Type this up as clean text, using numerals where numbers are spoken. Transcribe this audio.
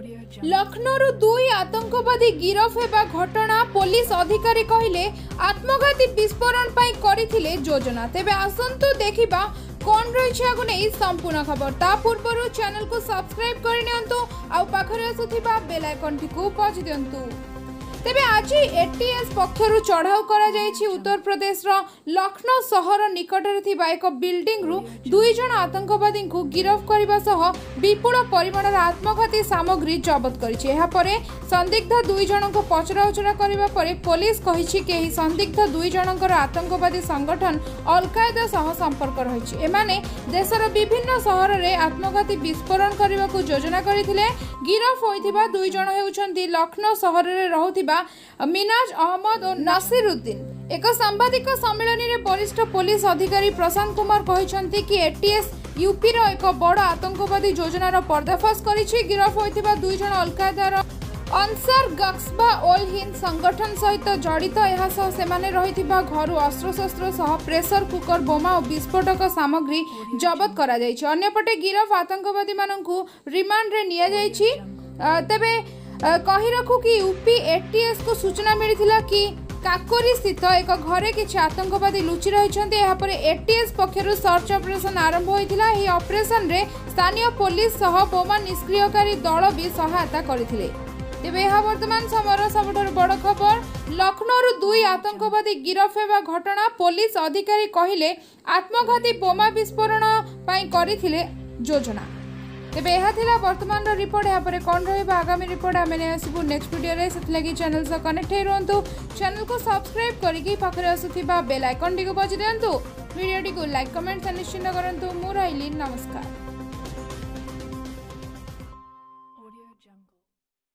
लखनऊ दुई आतंकवादी गिरफ हेबा घटना पुलिस अधिकारी कहले आत्मघाती विस्फोरण पाई करथिले योजना। तेबे आसंतु देखिबा कौन रही आगु नहीं संपूर्ण खबर। ता पूर्व चैनल को सब्सक्राइब करनियंतु आ पाखरे आसुथिबा बेल आइकन टिकु बज दियंतु। तेबे आज एटीएस पक्षरु चढ़ाऊ करा जायछि उत्तर प्रदेश रो लखनऊ शहर निकट रे थिबा एक बिल्डिंग रु दुई जण आतंकवादी को गिरफ करबा सह विपुल परिमाण आत्मघाती सामग्री जब्त करिछि। एहा परे संदिग्ध दुई जण को पचराउचरा करबा परे पुलिस कहिछि कि एही संदिग्ध दुई जणकर आतंकवादी संगठन अल कायदा सह संपर्क रहिछि। एमाने देशर विभिन्न शहर रे आत्मघाती विस्फोरण करबा को योजना करिथिले। गिरफ होइथिबा दुई जण हेउछन्ती लखनऊ शहर रे रहुथिबा मिनाज अहमद और नासिरुद्दीन। एक सांबादिक सम्मेलन में वरिष्ठ पुलिस अधिकारी प्रशांत कुमार कहते कि एटीएस यूपी रो एक बड़ आतंकवादी योजनार पर्दाफाश करिछि। गिरफ होइथिबा दुई जण अल कायदार अंसार गक्सबा ओल हिंद संगठन सहित जड़ित। यह सह सेमाने रहिथिबा घरु अस्त्रशस्त्र सह प्रेशर कुकर बोमा और विस्फोटक सामग्री जब्त करा जायछि। अन्यपटे गिरफ आतंकवादी माननकु रिमांड रे निया जायछि। तबे कही रखू कि यूपी एटीएस को सूचना मिली कि काकोरी स्थित एक घरे किसी आतंकवादी लुचि रही। एटीएस पक्षर सर्च ऑपरेशन आरंभ होता। यह ऑपरेशन रे स्थानीय पुलिस सह बोमा निष्क्रियकारी दल भी सहायता करथिले। तेबे यह वर्तमान समय सबुठारु बड़ खबर। लखनऊ दुई आतंकवादी गिरफ हेबा घटना पुलिस अधिकारी कहले आत्मघाती बोमा विस्फोरण पाई करथिले योजना। तेबे यह थिला वर्तमान रिपोर्ट। यहाँ पर कौन रहिबा आगामी रिपोर्ट आमे ने आसीबु नेक्स्ट वीडियो रे। सेथलागी चैनल से कनेक्ट हे रहंतु। चैनल को सब्सक्राइब करिकि पाखरे आसुथिबा बेल आइकन टिको बजि दियंतु। वीडियो को लाइक कमेंट निश्चित करंतु। मु रहिली नमस्कार।